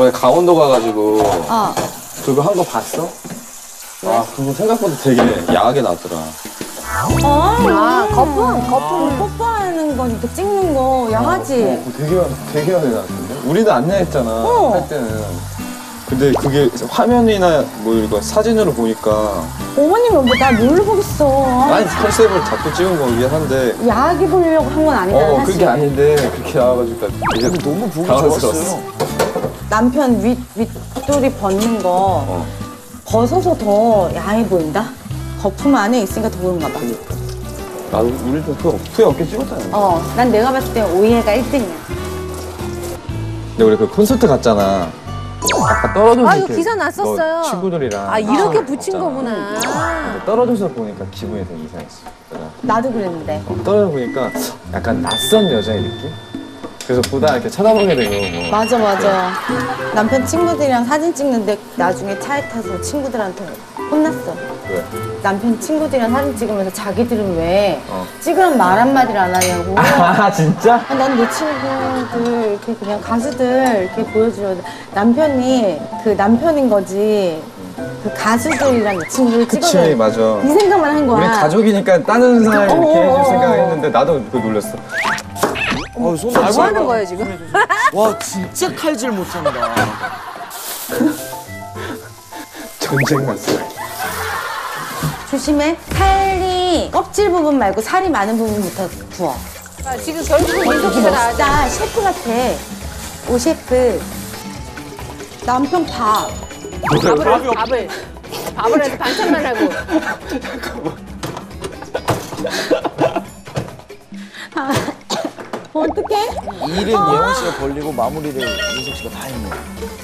저번에 강원도 가가지고 어. 그거 한 거 봤어? 아, 그거 생각보다 되게 야하게 나왔더라. 거품 뽀뽀하는 거 이렇게 찍는 거 야하지? 되게 야하게 나왔던데? 우리도 안 야했잖아, 할 때는. 근데 그게 화면이나 뭐 이거 사진으로 보니까 어머님이 뭐나 뭘로 보겠어. 아니 컨셉을 잡고 찍은 거긴 한데 야하게 보려고 한 건 아니잖아, 사실. 그게 아닌데 그렇게 나와가지고 이제 너무 보기 당황스러웠어. 좋았어요. 남편 윗돌이 벗는 거 벗어서 더 야해 보인다? 거품 안에 있으니까 더 그런가 봐. 나도 우리도 그 어깨 찍었잖아. 난 내가 봤을 때 오이해가 1등이야. 근데 우리 그 콘서트 갔잖아. 아까 떨어져서 아, 이거 이렇게 기사 났었어요. 너 친구들이랑 아, 이렇게 붙인 거구나. 근데 떨어져서 보니까 기분이 되게 이상했어. 내가 나도 그랬는데. 떨어져 보니까 약간 낯선 여자의 느낌? 그래서 보다 이렇게 쳐다보게 되고 뭐. 맞아. 남편 친구들이랑 사진 찍는데 나중에 차에 타서 친구들한테 혼났어. 왜? 남편 친구들이랑 사진 찍으면서 자기들은 왜 어. 찍으란 말 한마디를 안 하냐고. 아 진짜? 난 내 친구들 이렇게 그냥 가수들 이렇게 보여주려. 남편이 그 남편인 거지. 그 가수들이랑 내 친구를 그치 찍어줘. 맞아. 이 생각만 한 거야. 우리 가족이니까 다른 사람 이렇게 해줄 생각을 했는데 나도 그거 놀랐어. 손 뭐 하는 거예요, 지금? 와, 진짜 칼질 못한다. 전쟁 났어. 조심해. 살이 껍질 부분 말고 살이 많은 부분부터 구워. 아, 지금 결국은 민석 되게 씨가 나왔죠. 멋있다. 셰프 같아. 오 셰프. 남편 밥. 밥을 해서 반찬만 하고. 어떡해? 일은 예원 씨가 벌리고 마무리를 민석 씨가 다 했네.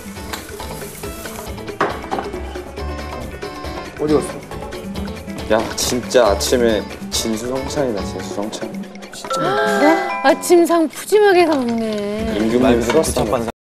어디 갔어? 야 진짜 아침에 진수성찬이다 진수성찬. 아침상 푸짐하게 먹네. 임금님 술었어.